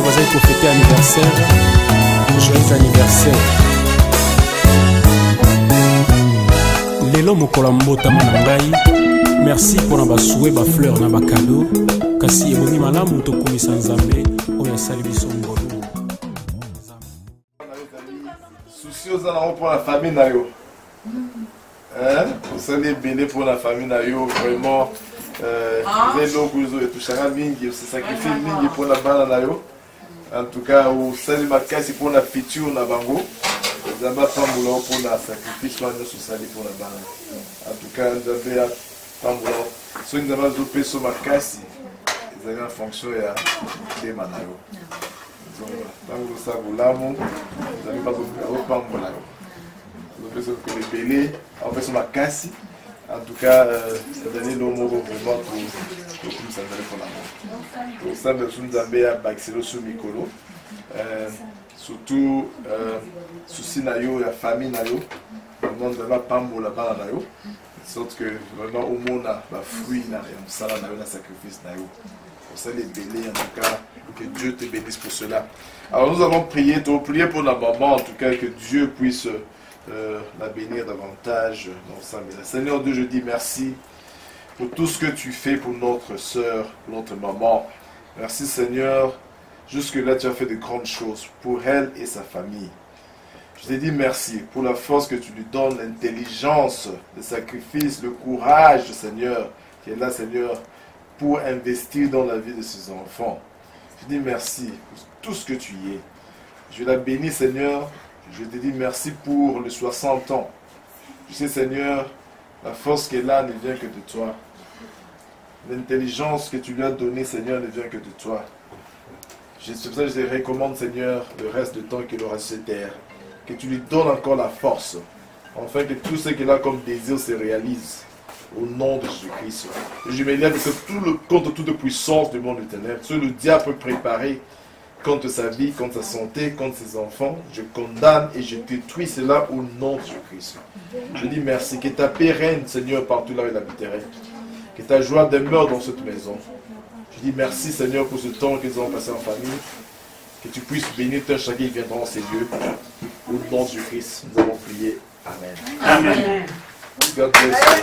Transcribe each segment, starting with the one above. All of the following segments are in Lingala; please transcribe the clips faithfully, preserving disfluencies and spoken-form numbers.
vous avez fêté anniversaire. Joyeux anniversaire. Lelo mokola mbota manangai. Merci pour la basoué, ba fleur na ba cadeau. Kasi eboni malamu tokomisa nzambe oya sali biso ngolo. Soucieux pour la famille nayo. Hein? Vous allez bénir pour la famille nayo vraiment. Vous avez l'ogozo et tout ça mingi, c'est sacrifié mingi pour la bana nayo. En tout cas, vous allez marquer pour la future na bango. Vous avez pas pour la sacrifice pour la bana. En tout cas, vous avez Pamboula. Si vous avez zopé sur ma casse, vous avez en fonction de manayo. Donc, vous avez vous avez pas de Pamboula. Vous avez sur le belé, en fait sur ma casse. En tout cas, vous avez le mot vraiment pour tout ça pour l'amour. Donc ça, nous avons un baxelo sur Mikolo. Surtout, souci nayo, la famille nayo. Nous avons Pamboula bana nayo. Sorte que vraiment au monde a fruit na ça là na sacrifice na yo. Pour ça les bénis en tout cas que Dieu te bénisse pour cela. Alors nous allons prier, tu prier pour la maman en tout cas que Dieu puisse euh, la bénir davantage dans sa maison. Seigneur Dieu, je dis merci pour tout ce que tu fais pour notre sœur, notre maman. Merci Seigneur, jusque là tu as fait de grandes choses pour elle et sa famille. Je te dis merci pour la force que tu lui donnes, l'intelligence, le sacrifice, le courage, Seigneur, qui est là, Seigneur, pour investir dans la vie de ses enfants. Je te dis merci pour tout ce que tu y es. Je la bénis, Seigneur. Je te dis merci pour les soixante ans. Je sais, Seigneur, la force qui est là ne vient que de toi. L'intelligence que tu lui as donnée, Seigneur, ne vient que de toi. C'est pour ça que je te recommande, Seigneur, le reste du temps qu'il aura sur cette terre. Que tu lui donnes encore la force, afin que tout ce qu'il a comme désir se réalise, au nom de Jésus-Christ. Je me lève que tout le, contre toute puissance du monde éternel, ce que le diable peut préparer contre sa vie, contre sa santé, contre ses enfants, je condamne et je détruis cela au nom de Jésus-Christ. Je dis merci, que ta paix règne, Seigneur, partout là où il habiterait, que ta joie demeure dans cette maison. Je dis merci, Seigneur, pour ce temps qu'ils ont passé en famille. Que tu puisses bénir tout chacun qui viendra dans ces lieux. Au nom de Jésus-Christ, nous avons prié. Amen. Amen. God bless you.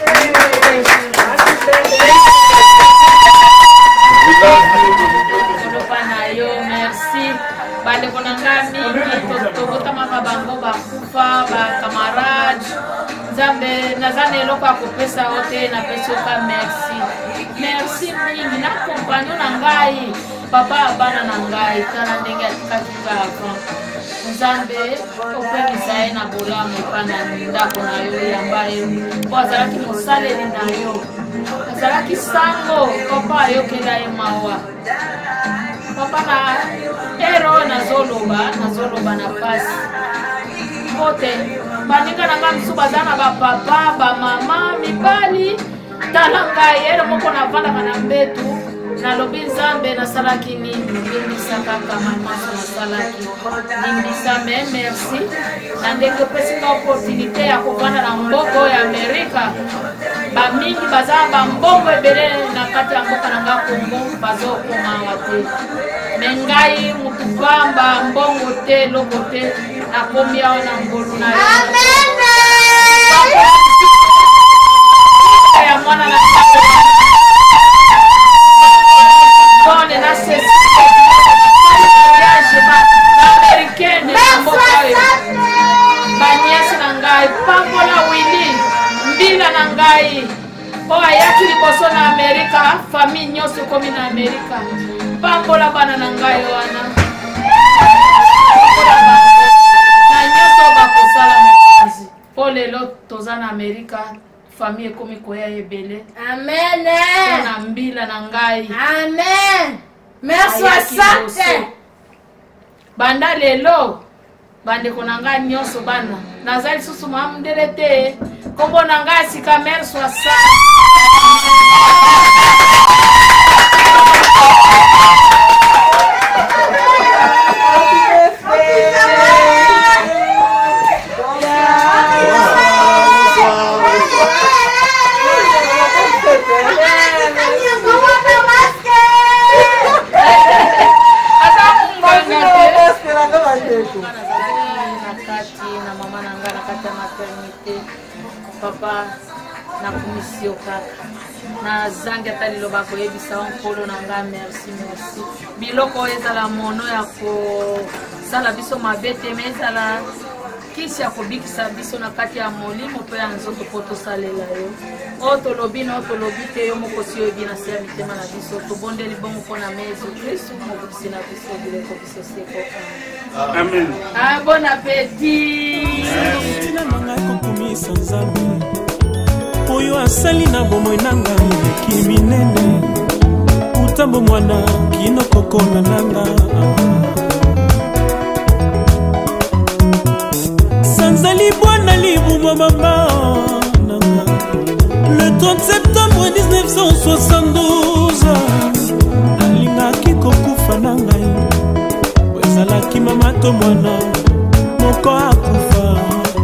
Merci. Bale konanga mingi tokota makabango bakufa ba camarade. Nzambe nazane eloko akopesa ote na pesoka merci. Merci mingi na compagnon na ngai. Papa bana na ngai tala ndenge atikaki avant. Nzambe opekisa ye na bolamu epana ndako na yo yamba ye po azalaki mosaleli na yo azalaki sango papa ayokela ye mawa papa na ero nazoloba nazoloba na pasi pote baninga na nga misu baza na bapapa bamama mibali tala ngai ere moko navandaka na mbetu nalobi Nzambe nasalaki nini limbisa kaka mamaso nasalaki limbisa me merci na ndenge opesika opportunité ya kovanda na mboka ya Amerika bamingi baza bambongo ebele na kati ya mboka na nga Kongo bazokoma awa te me ngai mutu pamba mbongo te loko te nakomi awa na ngolu na yo ya mwana na Bonne na cesse américaine na mboka yo banyasi na ngai pambola wili mbila na ngai o ayaki liboso na Amerika famille nyonso komi na Amerika pambola bana na ngai wana na nyonso bakosala mokonzi po lelo toza na Amerika famille komi koya ebele. Amen. Na mbila na ngai. Amen. Merci asante. Banda lelo bande konanga nyonso bana. Nazali susu mamdele te. Kombo na ngai sika merci asante. papa na komisio kaka na zangi ata liloba koyebisa onkolo na nga merci merci biloko ezala mono ya kosala biso mabe te me ezala kisi ya kobikisa biso na kati ya molimo mpe ya nzoto mpo tosalela yo oyo tolobi na oyo tolobi te yo mokosi oyebi na se ya mitema na biso tobondeli bongo mpo na me yesu kristu mobikisi na biso biloko biso seko amen. Ah, bon appétit. Tina nanga ekokumisa nzambe oyo asali na bomoi na ngai eleki minene utambo mwana kino kokola nanga sanzali bwana libuma mama nanga le trente septembre mille neuf cent soixante-douze nalingaki kokufa na ngai ezalaki mama to mwana moko akufa.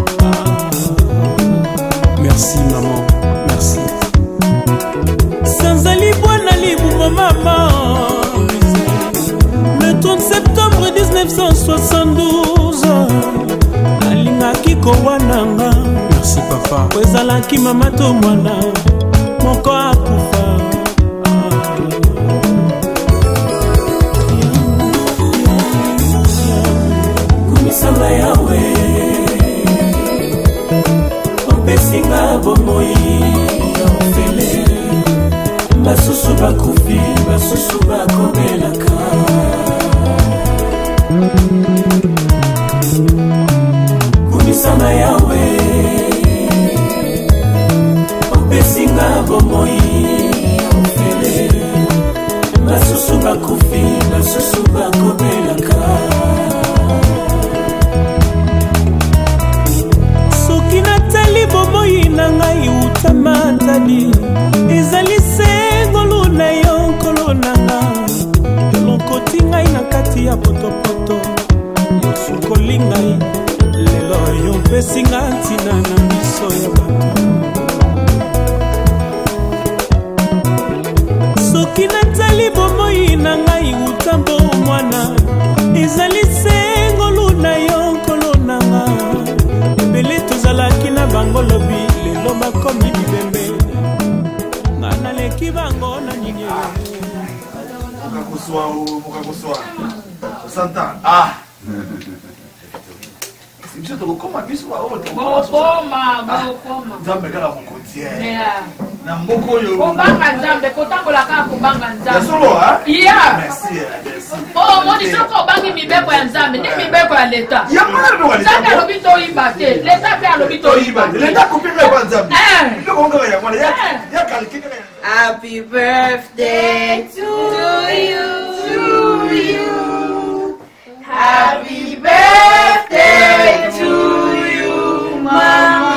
Merci maman, merci. Sanzali bwana libuma mama le trente septembre mille neuf cent soixante-douze alingaki kowananga. Merci papa. Ezalaki mama to mwana moko akufa. Kumisanga yawe opesinga bomoi ya ofele basusu bakufi basusu bakobelaka kumisanga yawe opesinga bomoi ya ofele basusu bakufi basusu bakobelaka bomoi na ngai utamatadi ezali sengolo na yo nkolo nanga elokoti ngai na kati ya potopoto yosukoli ngai lelo yopesinga ntina na miso ya bato soki natali bomoi na ngai utambo mwana ezali sengolo na yo nkolo nanga ebele tozalaki na bango lobi lelo bakomi bibembe nga naleki bango na nini mukakuswa mukakuswa santa ah biso tokokoma biso bokoma bokoma nzambe kala mokontiere na mboko oyo kobanga nzambe kotambola kaka kobanga nzambe solo ha iya merci merci oh moni soko obangi mibeko ya nzambe ndi mibeko ya leta nzambe alobi toyiba te leta mpe alobi toyiba te leta kupinga kwa nzambe ndoko ngaka ya mwana ya kalikika happy birthday to you to you happy birthday to you mama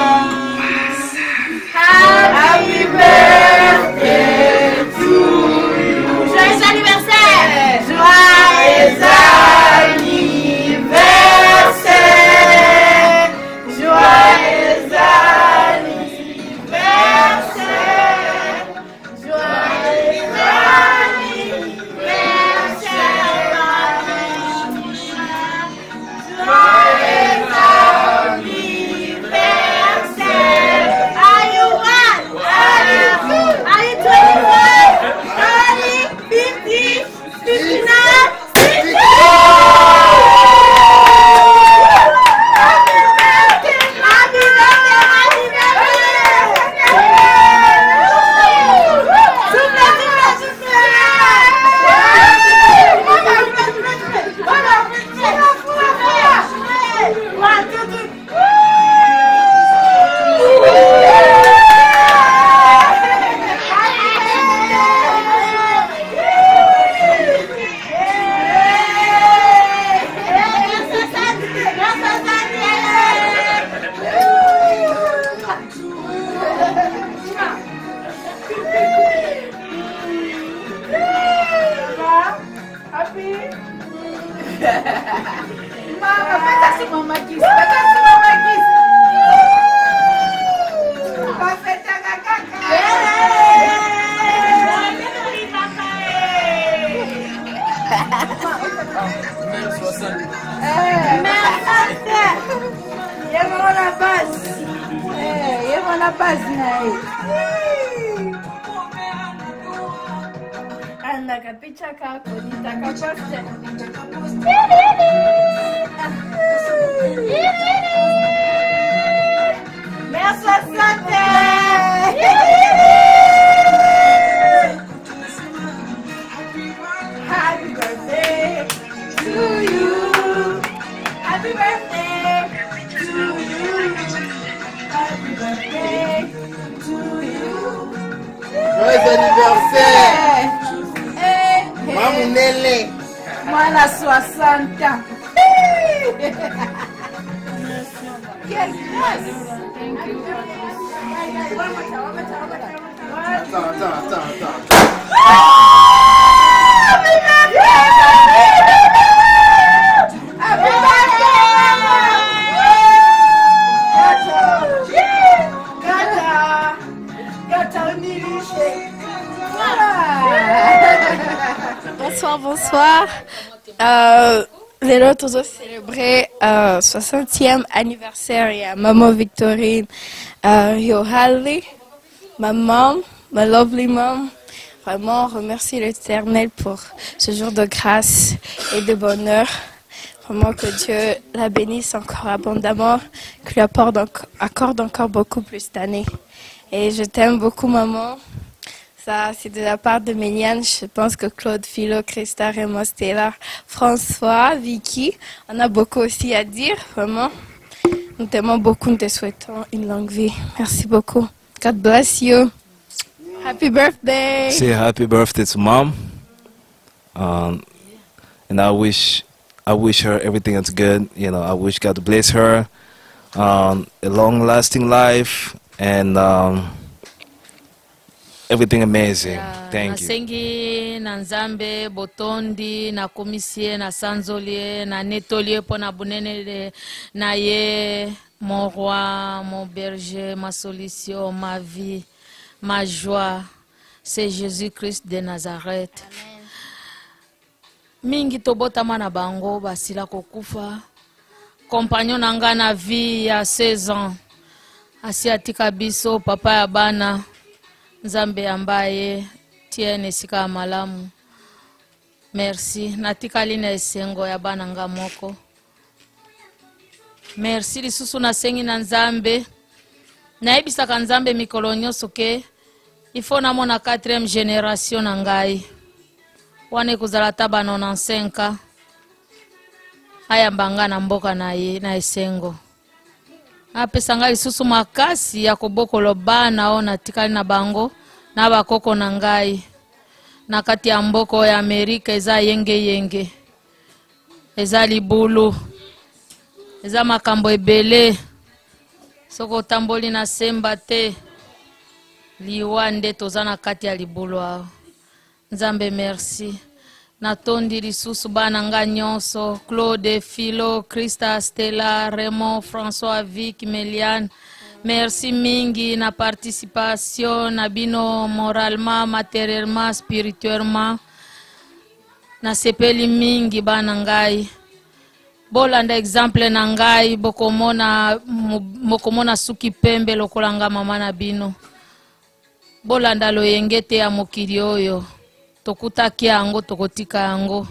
happy birthday to you joyeux anniversaire joyeux anniversaire joyeux anniversaire joyeux na base na ye. Andaka picha kako nitaka poste. Merci soixante. Happy birthday to you. Happy birthday to you. Happy birthday to you. Joyeux anniversaire. Mamounele. Mwana soixante ans. Quelle grâce. Attends, attends, attends, attends. Bonsoir, bonsoir. Euh, les autres ont célébré euh, soixantième anniversaire à Maman Victorine, euh, Yo Haley, ma mom, ma lovely mom. Vraiment, remercie l'Éternel pour ce jour de grâce et de bonheur. Vraiment que Dieu la bénisse encore abondamment, qu'il lui apporte encore, accorde encore beaucoup plus cette année. Et je t'aime beaucoup, maman. Ça, c'est de la part de Méliane. Je pense que Claude, Philo, Christa, Raymond, Stella, François, Vicky, on a beaucoup aussi à dire, vraiment. Nous t'aimons beaucoup, nous te souhaitons une longue vie. Merci beaucoup. God bless you. Happy birthday. Say happy birthday to mom. Um, and I wish, I wish her everything that's good. You know, I wish God to bless her, um, a long-lasting life, and um, everything amazing. Yeah, thank you. Nasengi na nzambe botondi na komisie na sanzolie na netolie po na bunene na ye, mon roi, mon berger, ma solution, ma vie, ma joie, c'est Jésus-Christ de Nazareth. Amen. Mingi tobotama na bango basila kokufa. Compagnon nanga na vie ya seize ans. Asi atika biso papa ya bana. Nzambe ambaye tiene sika malamu. Merci. Natikali na esengo ya bana nga moko. Merci lisusu na sengi na nzambe. Naibisaka nzambe mikolo nyonso ke ifo na mona quatrième génération na ngai. Wane kuzala taba nonansenka. Aya mbanga na mboka na ye na esengo. Apesa ngai lisusu makasi ya kobokolo bana o natikali na bango na bakoko na ngai. Na kati ya mboko ya Amerika eza yenge yenge. Eza libulu. Eza makambo ebele. Soko tamboli na semba te. Liwa nde toza na kati ya libulu ao. Nzambe merci. Natondi lisusu bana nga nyonso. Claude, Philo, Christa, Stella, Raymond, François, Vic, Meliane. Merci mingi na participation na bino moralement, matériellement, spirituellement. Na sepeli mingi bana ngai. Bolanda exemple na ngai bokomona mokomona suki pembe lokolanga mama na bino. Bolanda loyengete ya mokili oyo. Tokutaki yango tokotika yango.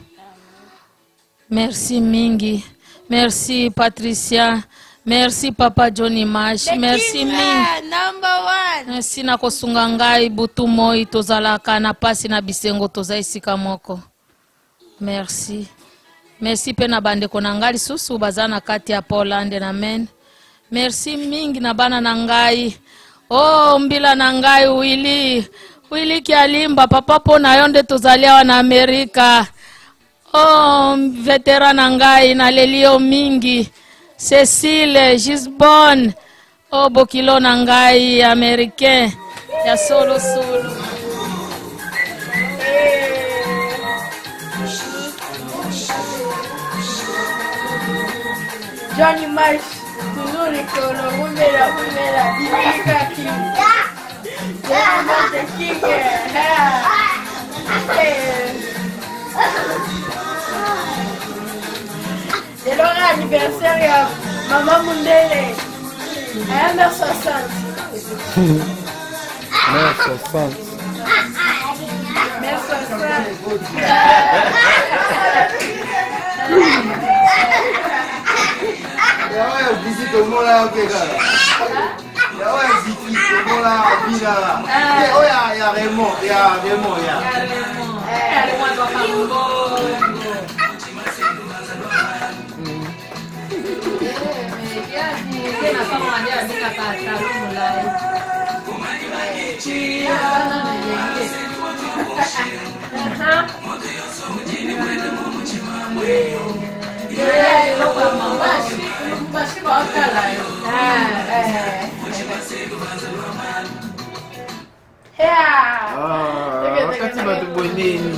Merci mingi. Merci Patricia. Merci Papa Johnny Mash. Merci mingi. Number one. Merci na kosunga ngai butu moi tozalaka na pasi na bisengo toza isika moko. Merci. Merci pe na bandeko na ngai lisusu baza na kati ya Poland na men. Merci mingi na bana na ngai. Oh mbila na ngai Willy. Willy Kialimba papa po na yonde tozalia na Amerika. Oh veteran na ngai na lelio mingi. Cecile Gisbon. Oh bokilo na ngai Americain. Ya solo solo. Johnny Marsh, toujours les colons, Moumela, Moumela, Dimika King. Diamond King. C'est leur anniversaire, Maman Mundele. un mètre soixante. neuf soixante. neuf soixante. Ouais, visite au mot là, ok, gars. Ouais, visite au mot là, villa là. Oh, il y a Raymond, il y a Raymond, il y a. Wakati batu boneni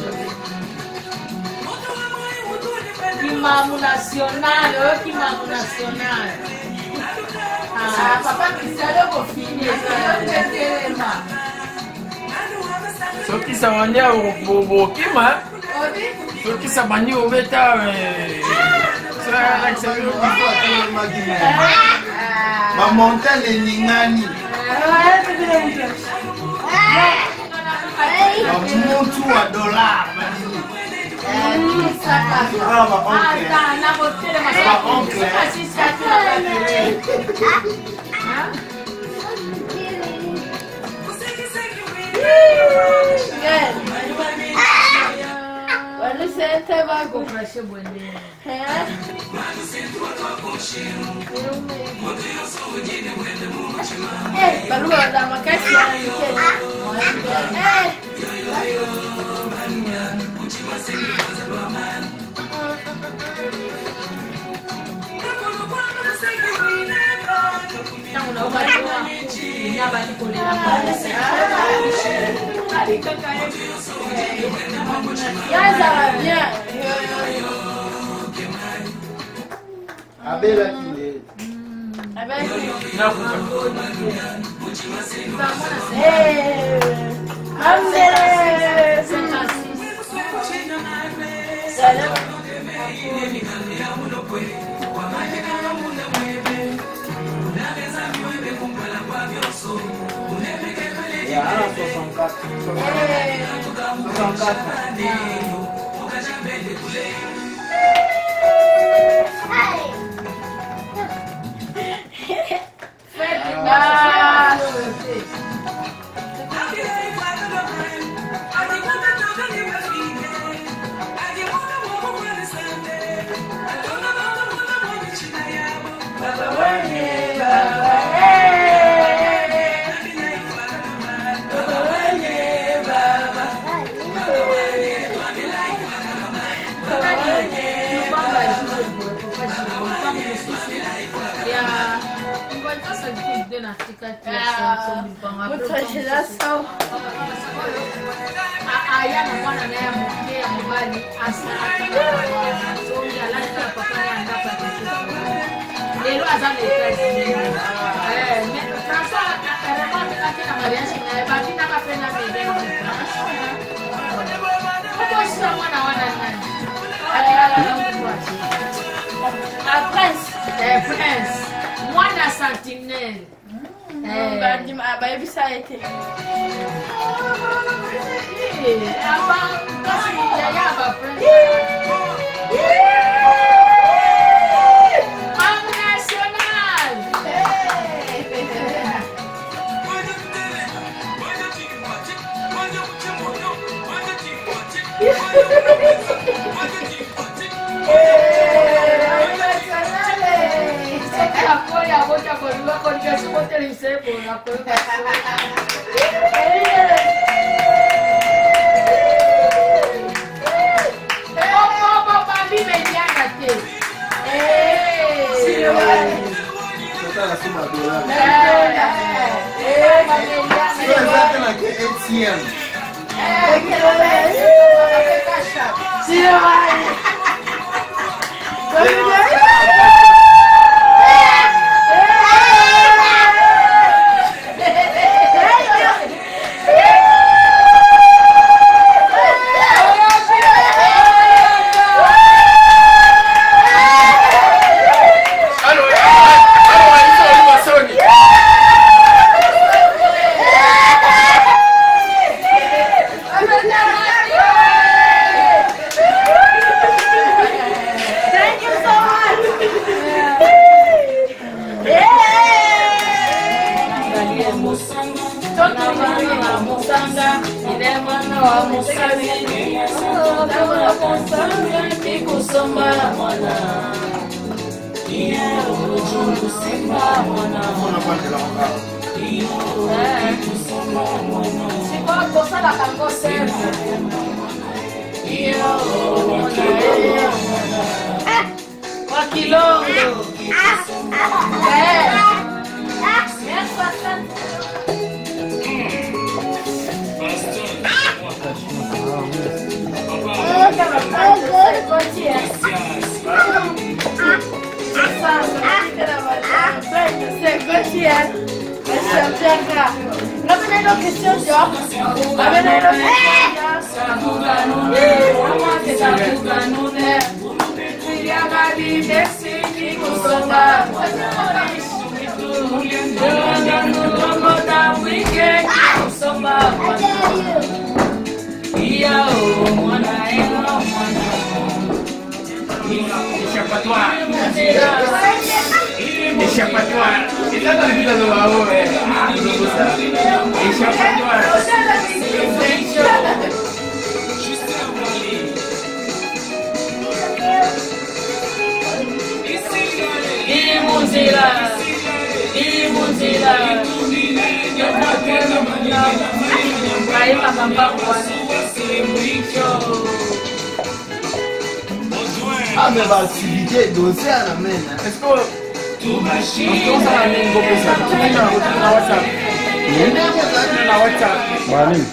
Kimamu national, oh kimamu national. Ah, papa Cristiano kofini ezalema. Soki samanya bobo kima. Soki samanya obeta eh. ma montagne ningani muntu wa dollar Sente bago Comprashe bonde. Eh, barua da makasi ya Kenya. Eh. Tangu ubaliwa. Nyaba nikolea pale. Yaza bien. abela kile Avec Eh. Amere. Salam. ya ana soixante-quatre soixante-quatre Ah. Aya na mwana naye mke mbali asa songi alaka papa yanga papa lelo azana kazi eh mais François akarema akina mariage na baki na kapenda bebe kwa sasa mwana wana nani a prince eh prince mwana sentinelle eh Badi abaye bisa ete. Apa kasi ya ba prince national. Apoia, bota por lá, porque eu sou televisivo, na coisa. Oh, papa, vi mediana aqui. Eh, sim, sasa la suma dola eh, mediana. sio zake na A T M Eh, que lo ves. Sí, vai. Alo, alo, alo, alo, wa mosali tabola konsanga kikusomba mwana simba mwana sikwa kosala kango sema kwa kilongo Échappatoire. Échappatoire. Et ça, dans le but de l'eau, échappatoire. Imunzira, imunzira. Aí babamba Ah, mais bah, activité dossier à la main. Est-ce que tu vas chier? On s'en a mis une copie ça. Tu mets dans WhatsApp. Dans WhatsApp. Mwalimu.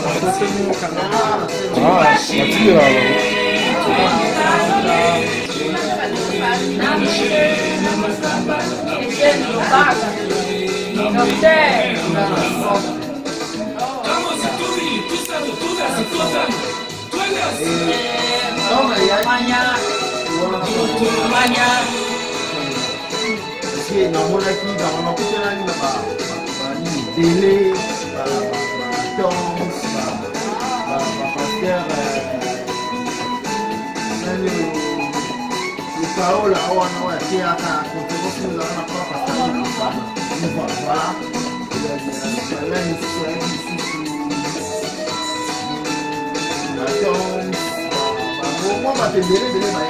Ah, nafikiri wao. namonaki bakotelani na badele batonse bapaster nani lukaola wana oyo ateyaka conférence ezaka na papa voilà balani lisusu ayaki lisusu batonse bango mwa bato ebele ebele